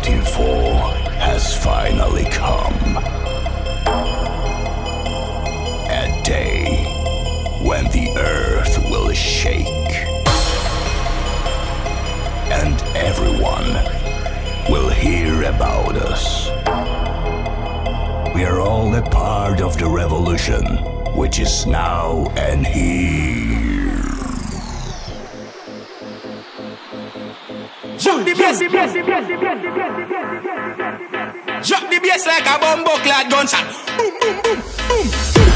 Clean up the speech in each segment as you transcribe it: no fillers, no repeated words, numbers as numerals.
waiting for has finally come. A day when the earth will shake and everyone will hear about us. We are all a part of the revolution, which is now and here. Drop the bass, drop the bass like a bomb clad gunshot. Boom, boom, boom, boom.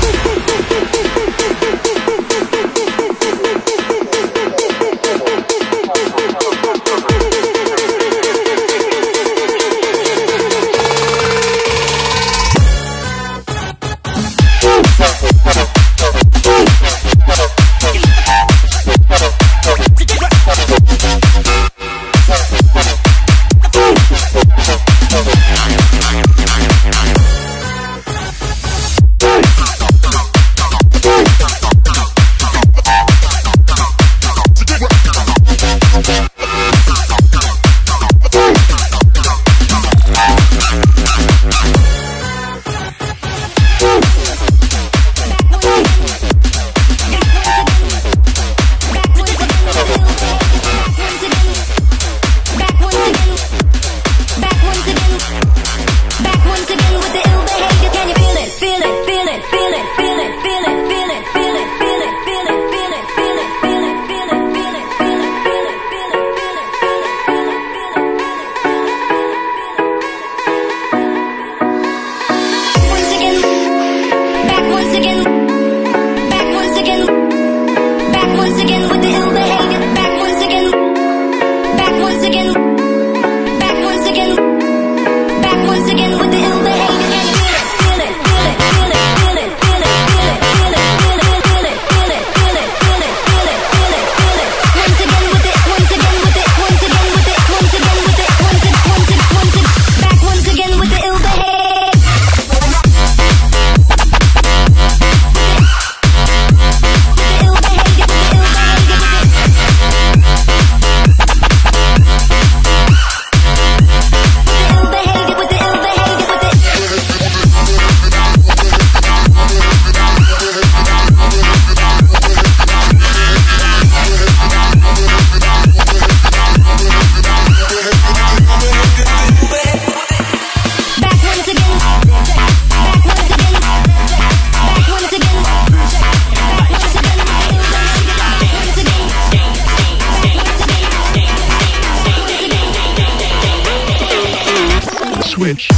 Switch.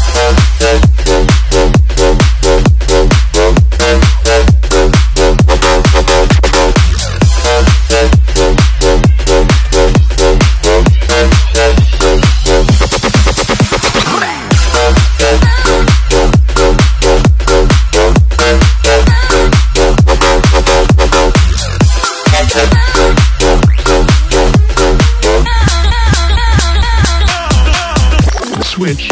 Switch.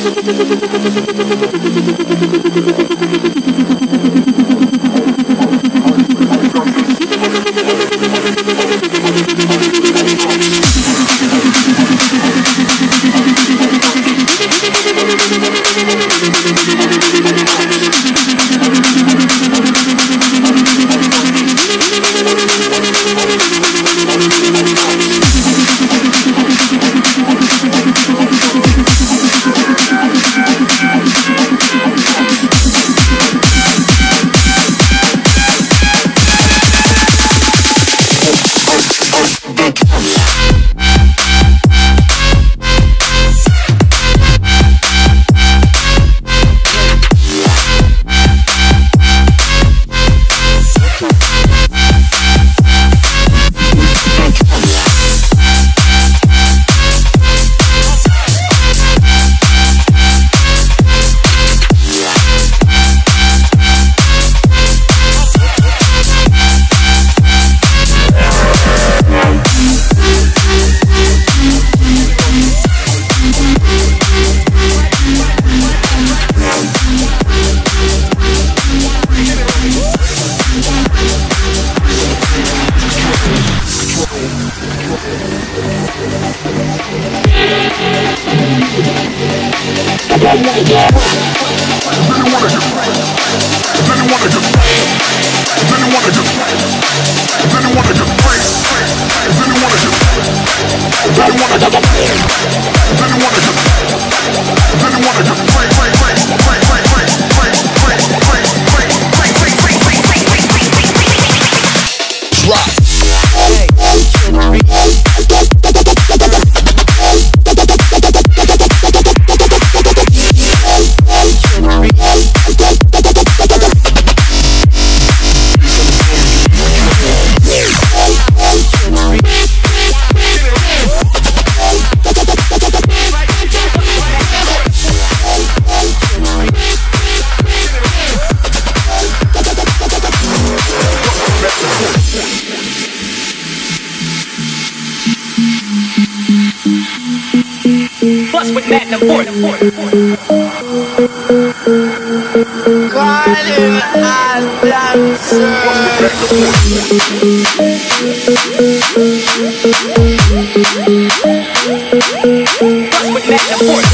With Magnum Force. Calling all dancers. With Magnum Force.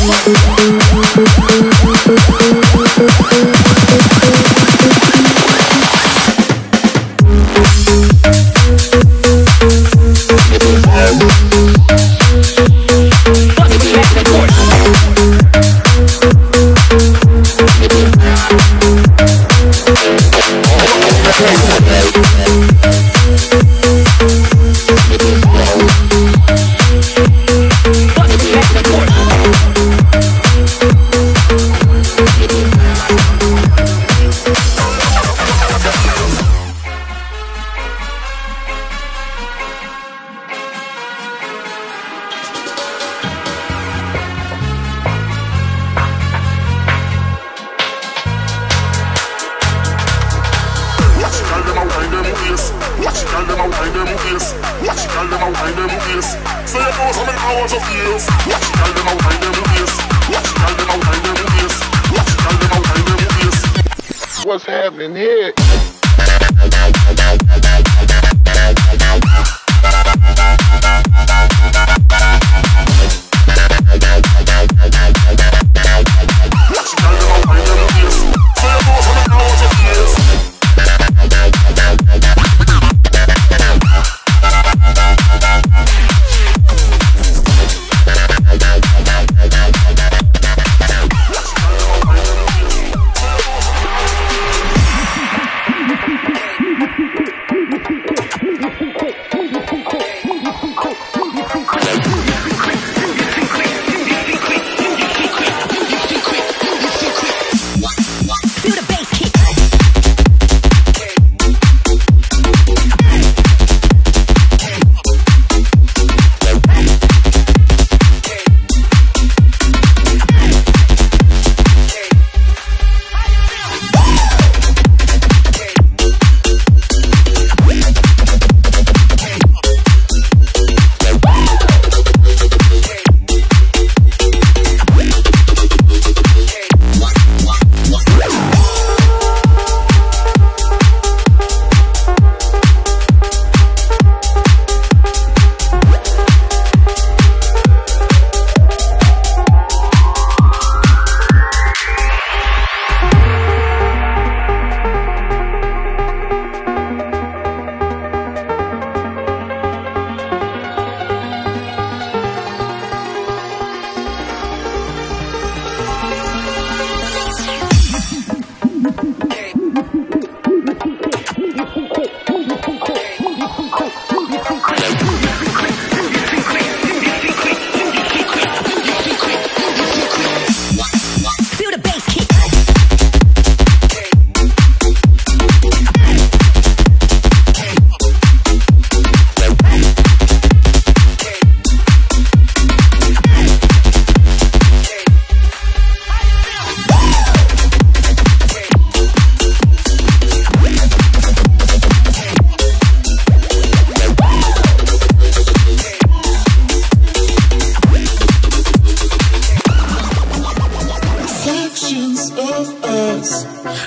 What's happening here?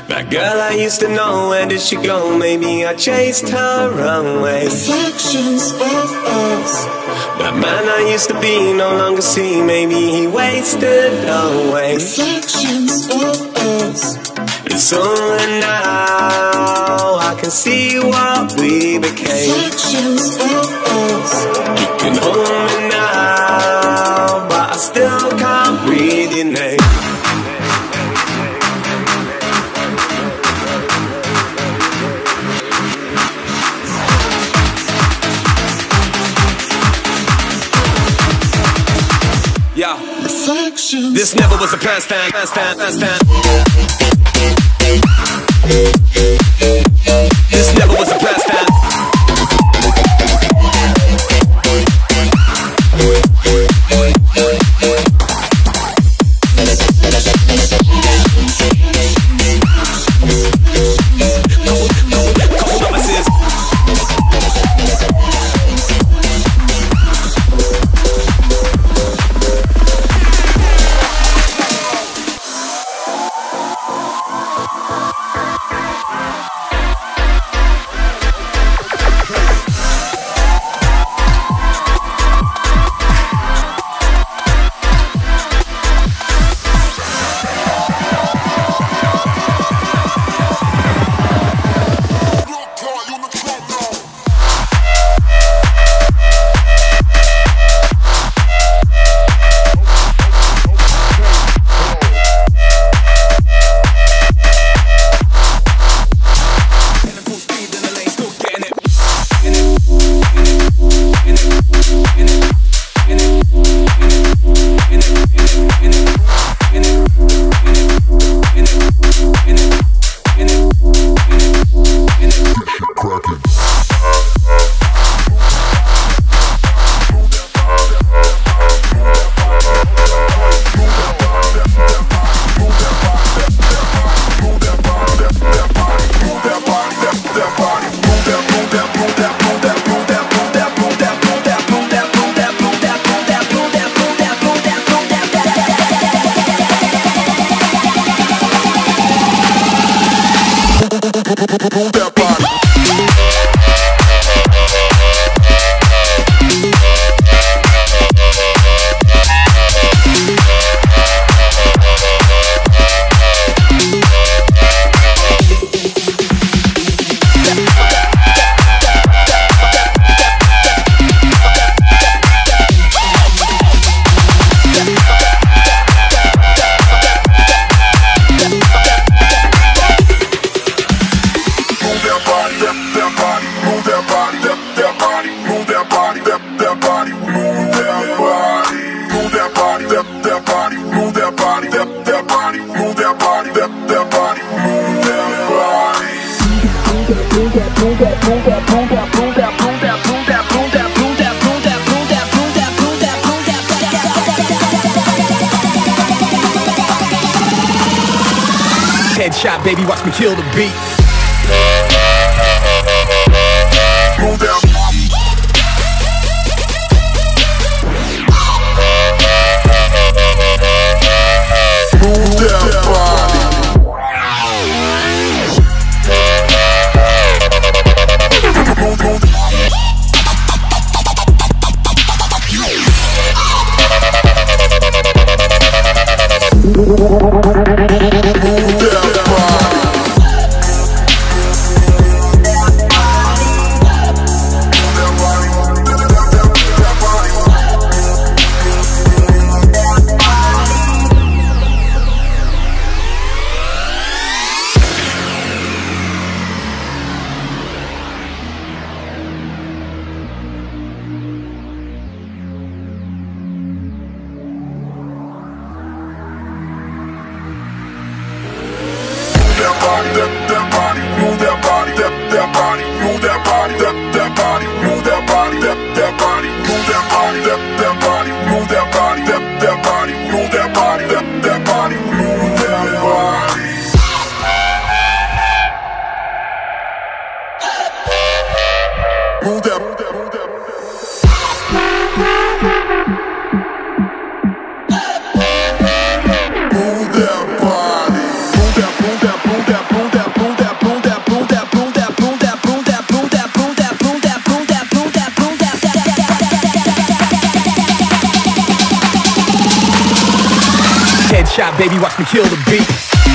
That girl I used to know, where did she go? Maybe I chased her away. Reflections of us. That man I used to be, no longer see. Maybe he wasted away. Reflections of us. It's only now I can see what we became. Reflections of us. You can hold me now, but I still can't read your name. Yeah. Reflections. This never was a pastime. This never was a pastime. Couple novices. Headshot, baby, watch me kill the beat. Move that. Move that body. Move that body. Move that, move that, move that, move that. Headshot, baby, watch me kill the beat.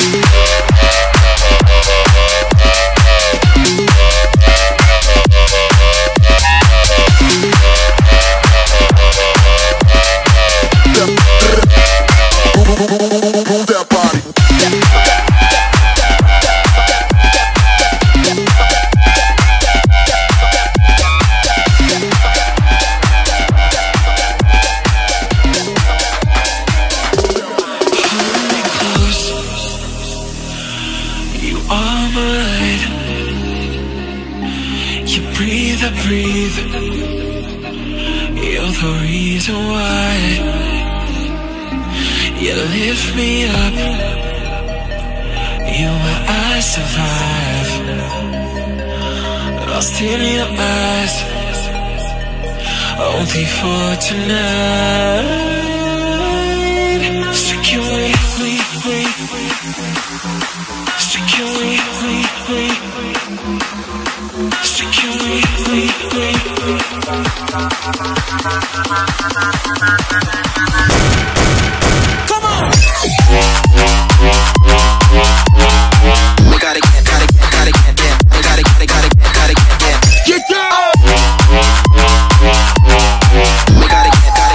Move that body. Breathe, I breathe. You're the reason why. You lift me up. You where I survive. Lost in your eyes. Only for tonight. Secure me. Secure me. Come on! We gotta get down. We gotta get down. Get down! We gotta get down.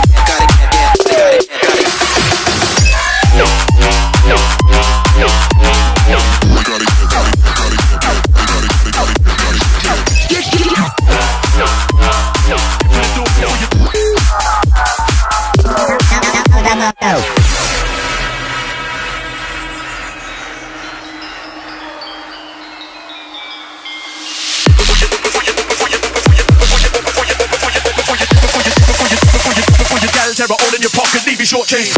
Terror all in your pocket, leave you short change.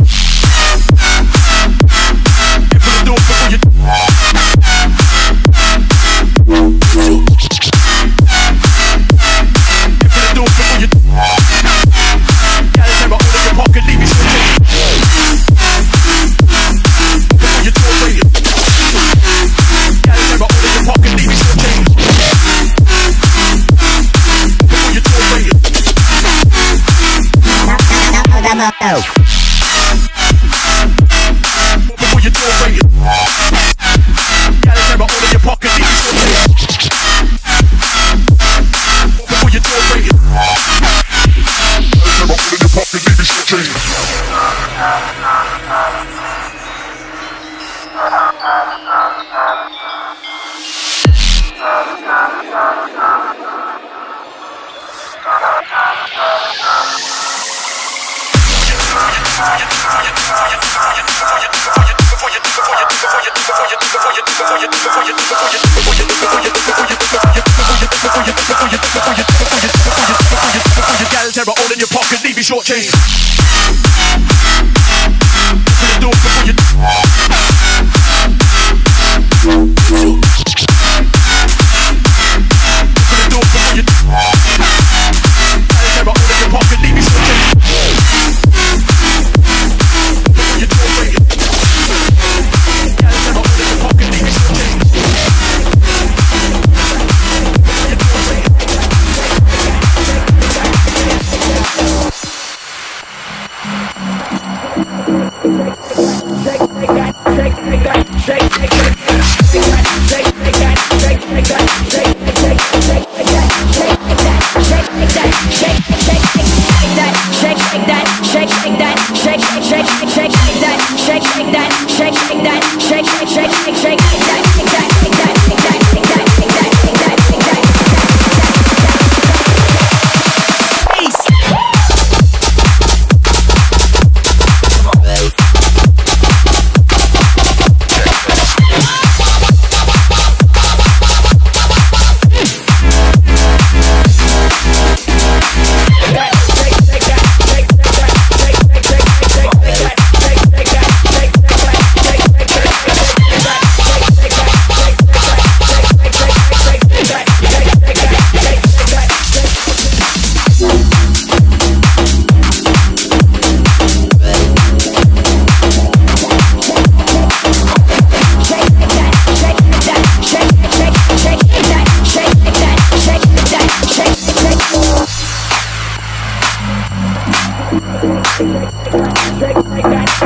Before you do it, got a terror all in your pocket, leave you short change. Before you do it, terror all in your pocket, leave you short change. Terror all in your pocket, leave you short change.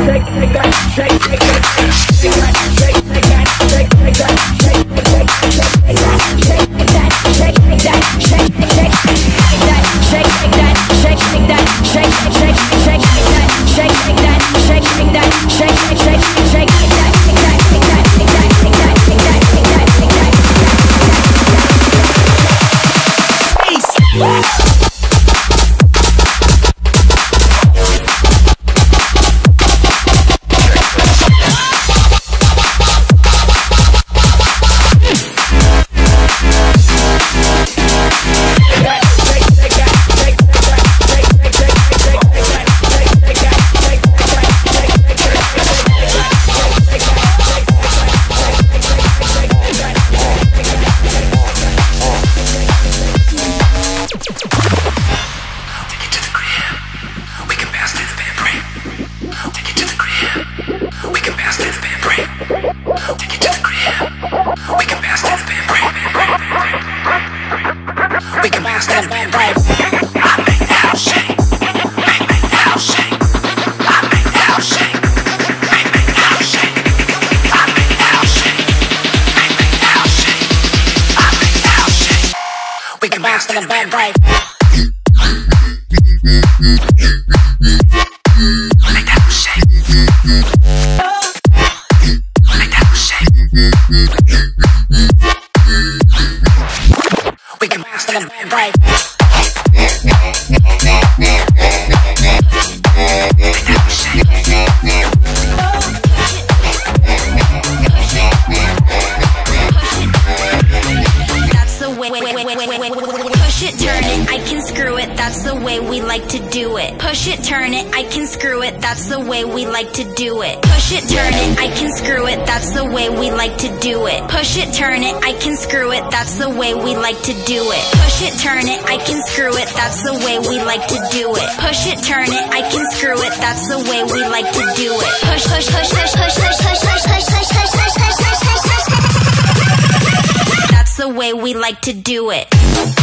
To do it.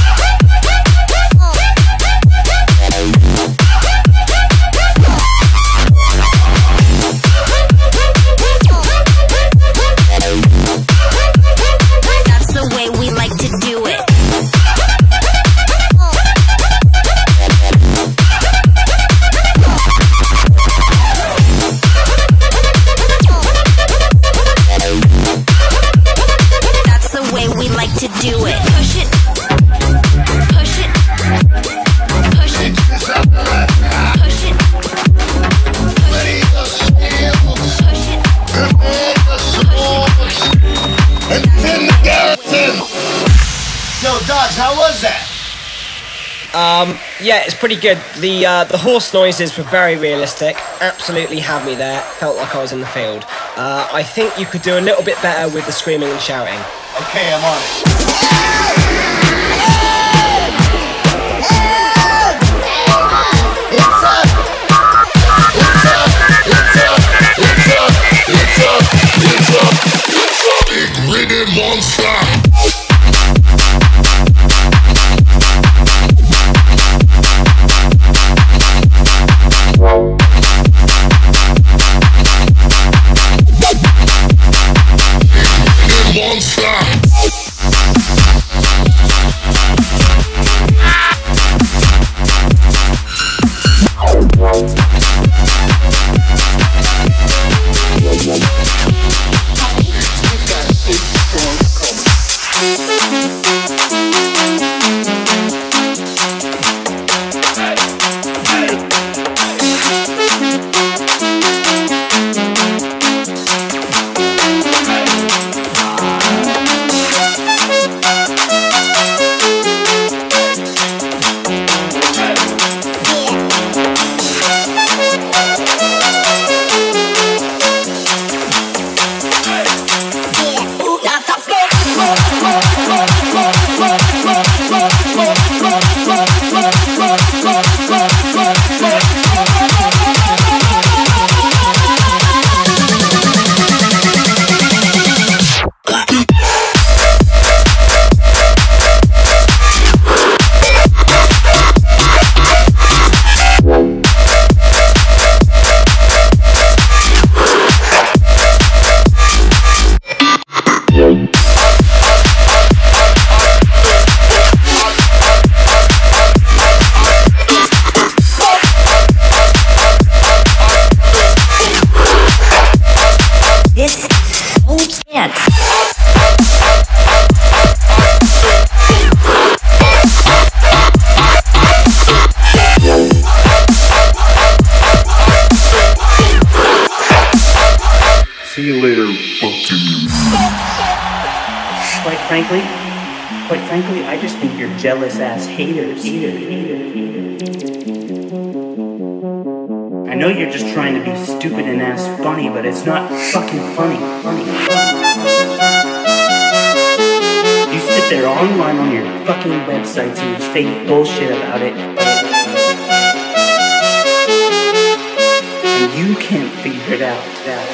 That's the way we like to do it. That's the way we like to do it. Push it. Push it. Push it. Push it. Push it. Yo, Dodge, how was that? Yeah, it's pretty good. The horse noises were very realistic. Absolutely had me there. Felt like I was in the field. I think you could do a little bit better with the screaming and shouting. Okay, I'm on it. Big monster. Monster. See you later, fucking. Quite frankly, I just think you're jealous ass haters. I know you're just trying to be stupid and ass funny, but it's not fucking funny. You sit there online on your fucking websites and you say bullshit about it, and you can't figure it out.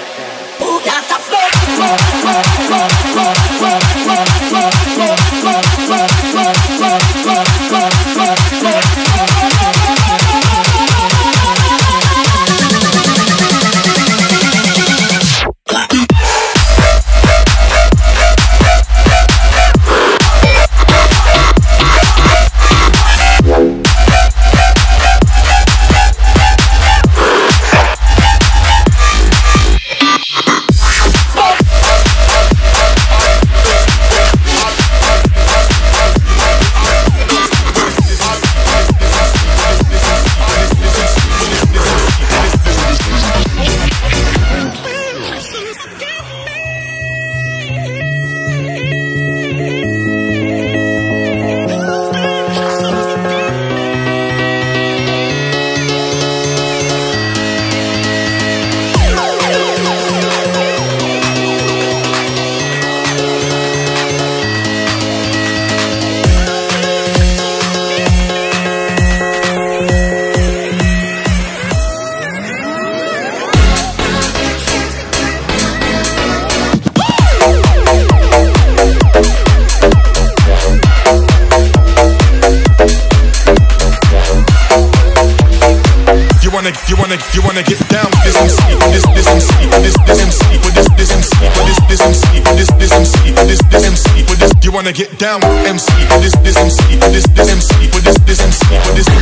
You wanna get down with this MC, this MC, this MC, with this MC, with this MC, with this MC, with this MC, with this. You wanna get down with MC, this MC, this MC, with this MC, with this.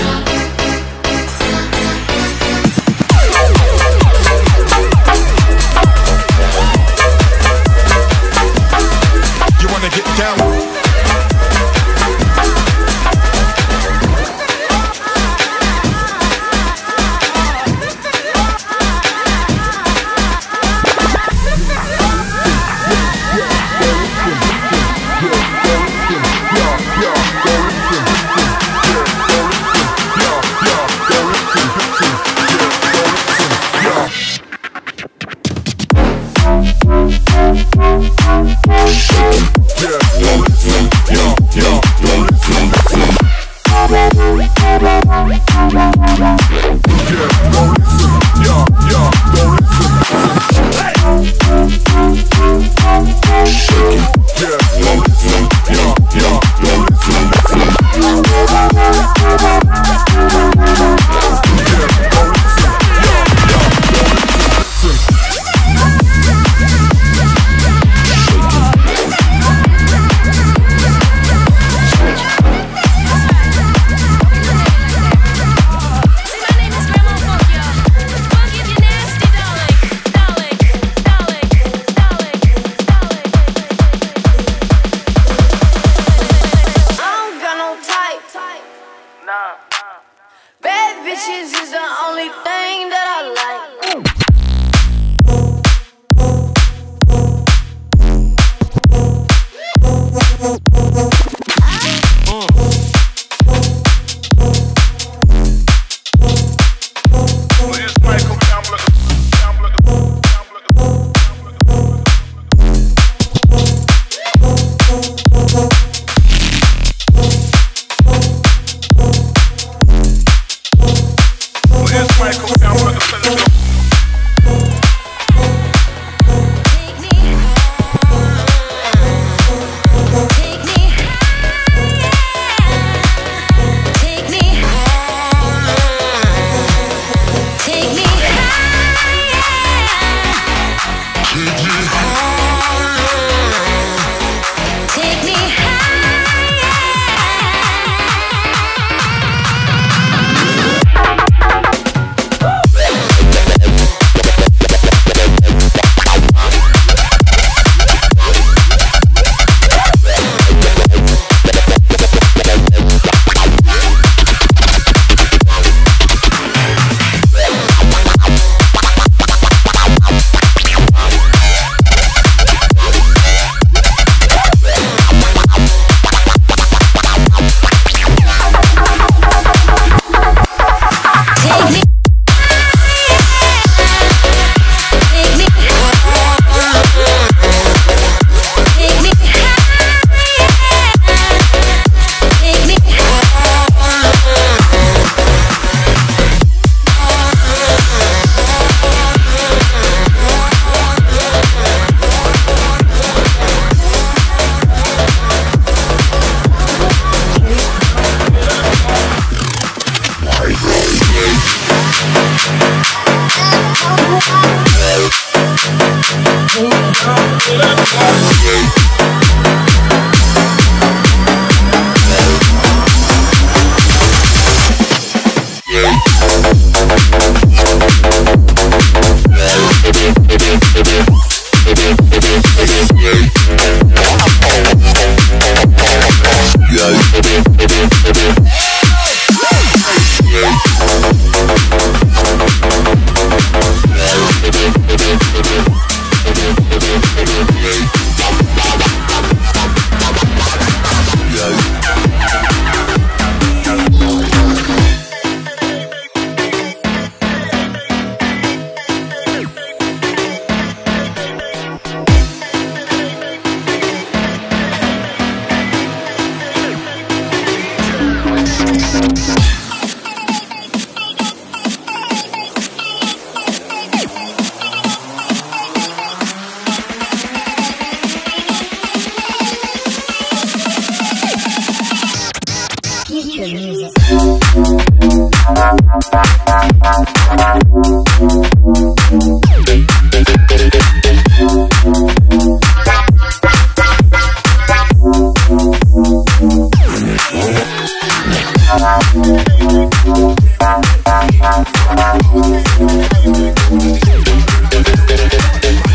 You wanna get down.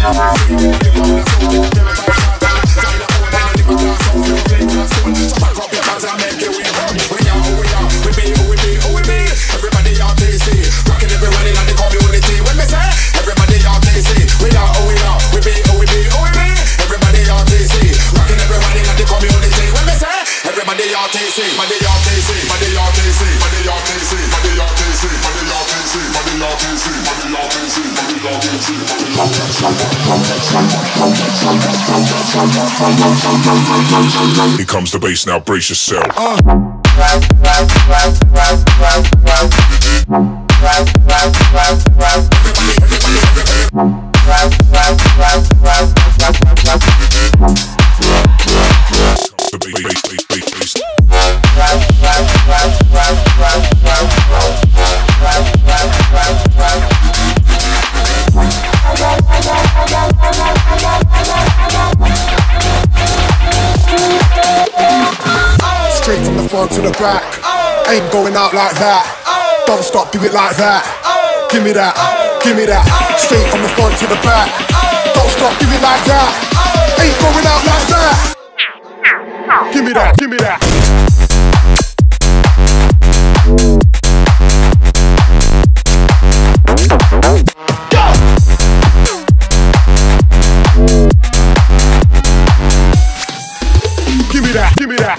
Here comes the bass, now brace yourself. Straight from the front to the back, ain't going out like that. Don't stop, do it like that. Give me that, give me that. Straight from the front to the back, don't stop, do it like that. Ain't going out like that. Give me that, give me that. Give me that, give me that.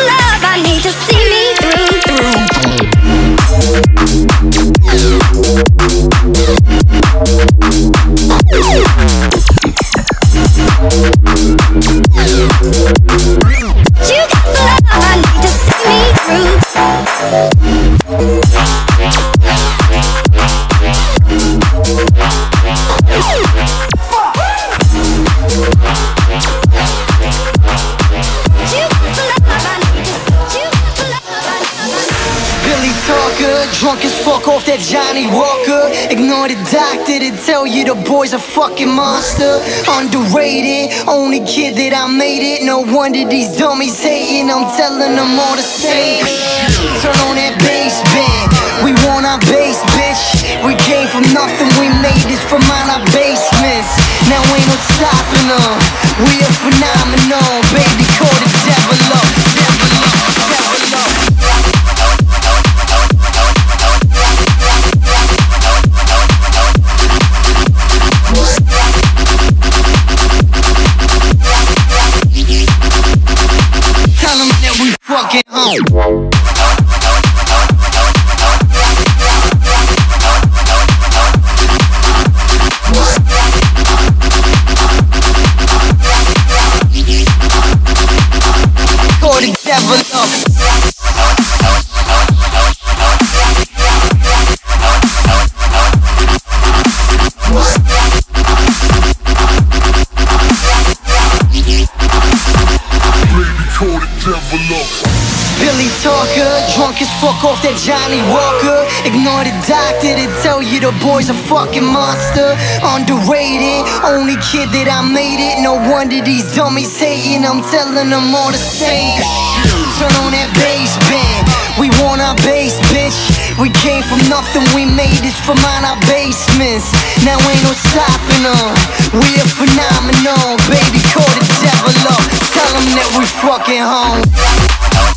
See me through. drunk as fuck off that Johnny Walker. Ignore the doctor to tell you the boy's a fucking monster. Underrated, only kid that I made it. No wonder these dummies hating, I'm telling them all the same. Turn on that bass band, we want our bass, bitch. We came from nothing, we made this from out our basements. Now ain't no stopping them, we a phenomenon. Baby, call the devil up, devil up, devil up. Tell them that we fucking home. Call the devil up. Billy Talker, drunk as fuck off that Johnny Walker. Ignore the doctor to tell you the boy's a fucking monster. Underrated, only kid that I made it. No wonder these dummies hating, I'm telling them all the same. Turn on that bass band, we want our bass, bitch. We came from nothing, we made this from out our basements. Now ain't no stopping them, we a phenomenon. Baby, call the devil up, tell them that we fucking home.